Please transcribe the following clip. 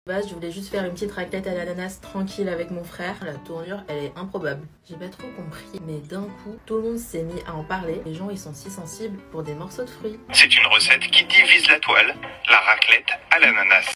Je voulais juste faire une petite raclette à l'ananas tranquille avec mon frère. La tournure, elle est improbable. J'ai pas trop compris, mais d'un coup, tout le monde s'est mis à en parler. Les gens, ils sont si sensibles pour des morceaux de fruits. C'est une recette qui divise la toile, la raclette à l'ananas.